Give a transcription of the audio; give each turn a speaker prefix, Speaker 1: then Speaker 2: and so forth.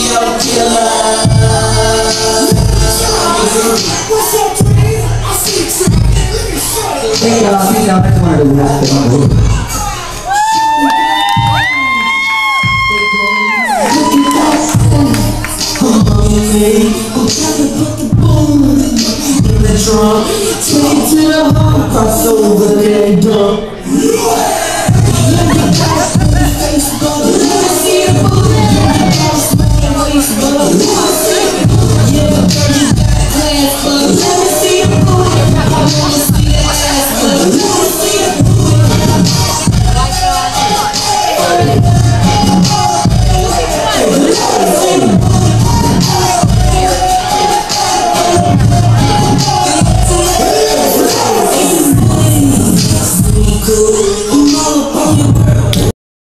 Speaker 1: serial killer. What's up, Trey? I see Trey. Let me show you.
Speaker 2: Hey, siapa cuma ada udah.
Speaker 1: I'm trying to put the boom in the trunk. Take it to the home, cross over there, dump.